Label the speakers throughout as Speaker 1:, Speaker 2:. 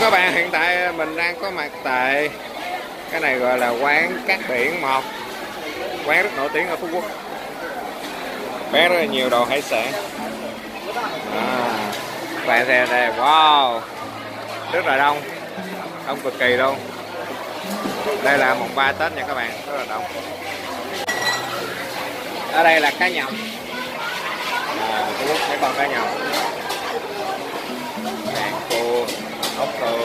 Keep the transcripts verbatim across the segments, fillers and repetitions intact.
Speaker 1: các bạn, hiện tại mình đang có mặt tại cái này gọi là quán Cát Biển một, quán rất nổi tiếng ở Phú Quốc, bán rất là nhiều đồ hải sản. À, các bạn xem đây, wow, rất là đông, đông cực kỳ luôn. Đây là mùng ba Tết nha các bạn, rất là đông. Ở đây là cá nhồng, à, Phú Quốc mấy con cá nhồng, đàn cua, ốc tường.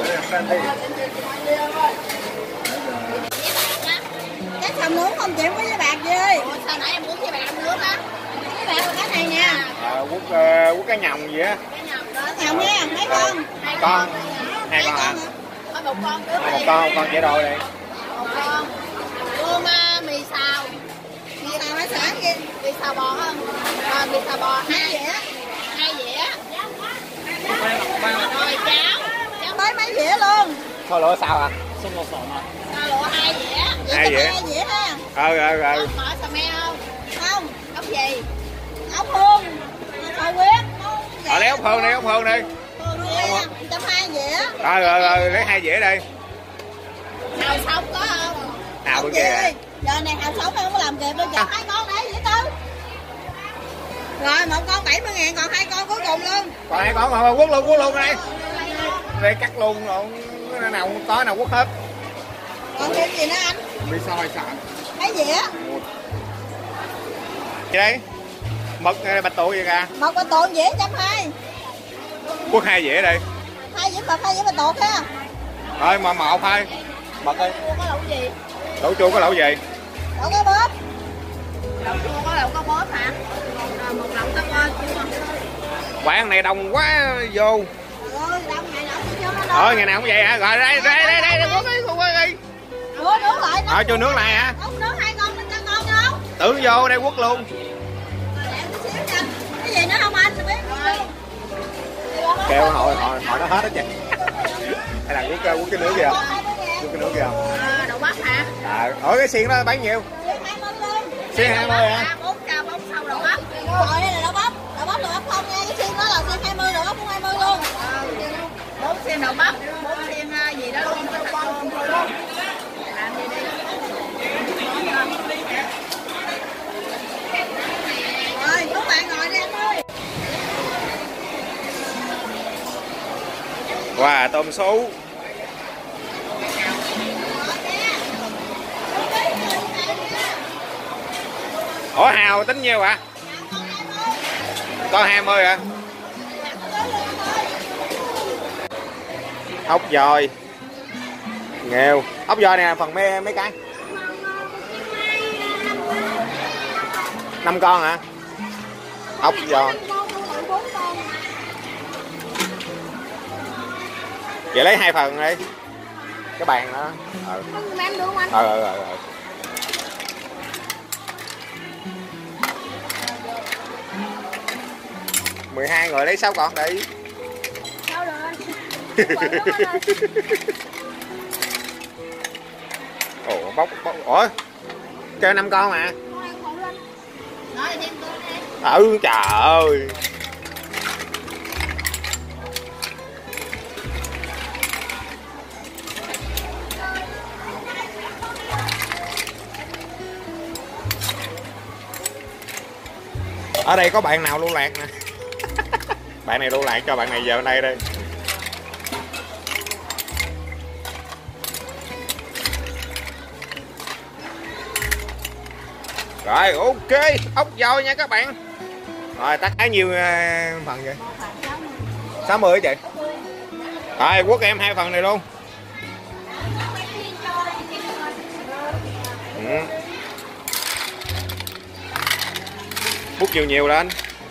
Speaker 2: Cái xào nướng không chị có với bạc gì ơi?
Speaker 3: Ủa, sao nãy em muốn với bạc em nướng á?
Speaker 2: Với bạc là cái này nha.
Speaker 1: À, quốc uh, quốc cá nhồng gì á?
Speaker 3: Cái nhồng đó.
Speaker 2: Nhồng nha, mấy con?
Speaker 1: Hai con. Hai con hả?
Speaker 3: Có một con
Speaker 1: Một con, một con trẻ đôi đi.
Speaker 3: Một con. Cơm uh, mì xào.
Speaker 2: Mì xào hải sản gì?
Speaker 3: Mì xào bò không? Rồi mì xào bò hai dĩa. Hai dĩa. Rồi cháo. Cháo
Speaker 2: Tới mấy dĩa luôn.
Speaker 1: Thôi lỗ sao à?
Speaker 3: Sao lụa hai dĩa.
Speaker 1: Hai dĩa.
Speaker 2: Hai dĩa ha.
Speaker 1: Ừ ừ ừ.
Speaker 3: Mở xà me không?
Speaker 2: Không.
Speaker 3: Ốc gì?
Speaker 2: Ốc hương. Xào huyết.
Speaker 1: Ờ lấy ốc hương đi, ốc hương đi.
Speaker 2: Hương đi nha. Trăm hai dĩa.
Speaker 1: Rồi rồi rồi, lấy hai dĩa đi.
Speaker 3: Hào sống có không?
Speaker 1: Hào bên
Speaker 2: Chị
Speaker 1: kia.
Speaker 2: ơi, giờ này hào sống em không có làm kịp đâu. Giờ hai con đấy dĩa tư. Rồi một con bảy mươi ngàn, còn hai con cuối cùng luôn.
Speaker 1: Còn hai con mà quất luôn, quất luôn đây. Đây cắt luôn rồi, cái nào không có nào quất hết.
Speaker 2: Còn thêm gì nữa anh?
Speaker 1: Bị soi sẵn.
Speaker 2: Mấy dĩa?
Speaker 1: Gì đây? Mực bạch tuộc gì kìa.
Speaker 2: Một con tuột dĩa trăm hai.
Speaker 1: Quất hai dĩa đi.
Speaker 2: Hai dĩa mực, hai dĩa bạch tuột ha.
Speaker 1: Rồi mà một thôi. Mực đi.
Speaker 3: Có lẩu gì?
Speaker 1: Lẩu chua có lẩu gì?
Speaker 2: Lẩu cá bóp.
Speaker 3: Lẩu chua có lẩu cá bóp hả? Rồi một lẩu cá bóp chua.
Speaker 1: Quán này đông quá vô.
Speaker 2: Ơi, đông ngày nào cũng cho nó
Speaker 1: Ờ ngày nào cũng vậy hả? Rồi đây đây đây đây quất đi, quất đi.
Speaker 2: Nướng nướng lại.
Speaker 1: Ờ cho nước này hả?
Speaker 2: Nướng nướng hai con cho ngon không?
Speaker 1: Tưởng vô đây quất luôn.
Speaker 2: Cái gì nữa không anh?
Speaker 1: Kêu hồi hồi hồi nó hết đó chị. Hay là quất quất cái nước kìa. Quất cái nước kìa.
Speaker 3: À, đậu bắp hả?
Speaker 1: À, ở cái xiên đó bán nhiều. Xiên hai mươi hả?
Speaker 3: Bốn trà bốn sau đậu bắp.
Speaker 2: Rồi đây là đậu bắp, đậu bắp đậu bắp không nha, cái xiên đó là xiên hai mươi, đậu bắp cũng hai mươi luôn.
Speaker 3: Bốn xiên đậu bắp, bốn xiên gì đó luôn. Làm gì đi.
Speaker 2: Rồi, các bạn ngồi đi anh ơi.
Speaker 1: Wow, tôm sú. Ủa hào tính nhiêu ạ? Con hai mươi hả? Ốc dòi. Nghèo. Ốc dòi này là phần mấy, mấy cái? năm con hả? Ốc dòi. Chị lấy hai phần đi. Cái bàn đó. Ừ.
Speaker 2: Em được không anh?
Speaker 1: Ừ ừ ừ. ừ. mười hai người lấy sáu con đi.
Speaker 2: Sao được anh?
Speaker 1: Ủa bóc bóc. Ủa chơi năm con mà.
Speaker 3: Nói thêm tôi đi.
Speaker 1: Ừ trời ơi. Ở đây có bạn nào lưu lạc nè. Bạn này lưu lạc cho bạn này vào đây đi. Rồi ok, ốc dồi nha các bạn. Rồi tắt khá nhiều phần vậy. sáu mươi hả chị? Rồi quất em hai phần này luôn. Ừ. Bút nhiều nhiều lên.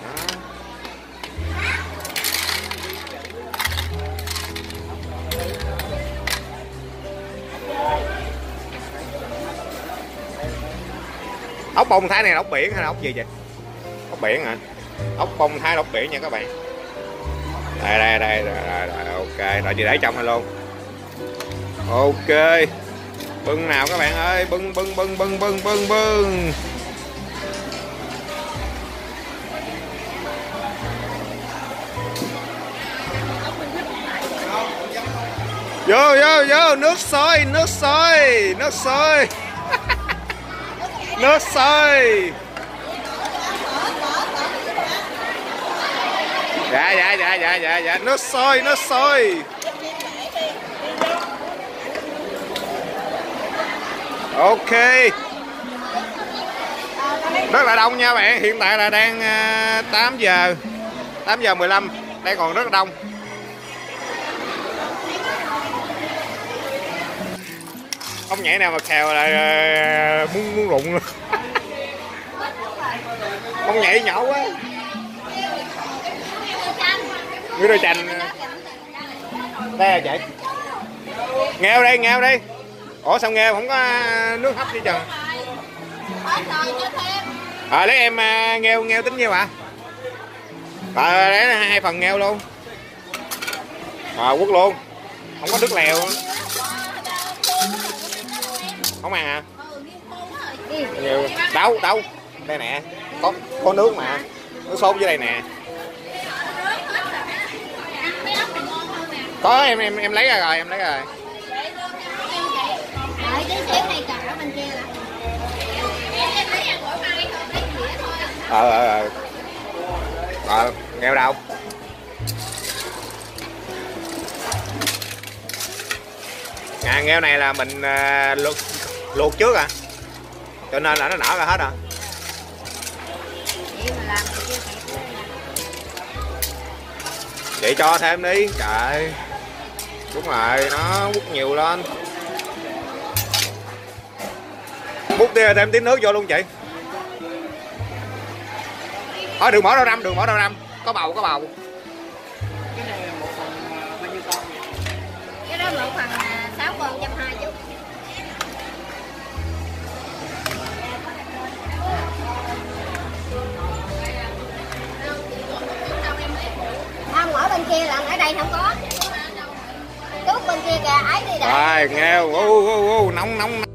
Speaker 1: Ốc bông Thái này là ốc biển hay là ốc gì vậy? Ốc biển hả? Ốc bông Thái là ốc biển nha các bạn. Đây đây đây rồi, rồi, rồi ok, rồi chị để trong này luôn. Ok. Bưng nào các bạn ơi, bưng bưng bưng bưng bưng bưng bưng. Vô vô vô, nước sôi, nước sôi, nước sôi. Nước sôi. Dạ dạ dạ dạ dạ dạ, nước sôi, nước sôi. Ok. Rất là đông nha bạn, hiện tại là đang tám giờ tám giờ mười lăm, đang còn rất là đông. Ông nhảy nào mà khèo là muốn muốn rụng luôn. Ông nhảy nhỏ quá. Miếng đôi chanh. Đây là chị. Nghèo đây, nghèo đây. Ủa sao nghèo không có nước hấp đi trời. À, lấy em nghèo nghèo tính nhiêu ạ? À? À, lấy hai phần nghèo luôn. À, quất luôn. Không có nước lèo. Không ăn hả? Nhiều. Đâu, đâu. Đây nè. Có có nước mà. Nước sốt dưới đây nè. Có em em em lấy ra rồi, em lấy rồi. Ờ ờ ờ. Ờ, nghèo đâu. À, nghèo này là mình uh, luộc, luộc trước à. Cho nên là nó nở ra hết à. Chị cho thêm đi, trời. Đúng rồi, nó múc nhiều lên. Múc thêm tí nước vô luôn chị. Thôi đừng bỏ rau răm, đừng bỏ rau răm. Có bầu, có bầu.
Speaker 3: Cái này một phần bao nhiêu con? Cái đó một phần sáu con, một trăm hai mươi. Không, ở bên kia là ở đây không có. Trước bên kia kìa, ấy đi đã.
Speaker 1: Rồi, nghèo, u u u nóng nóng nóng.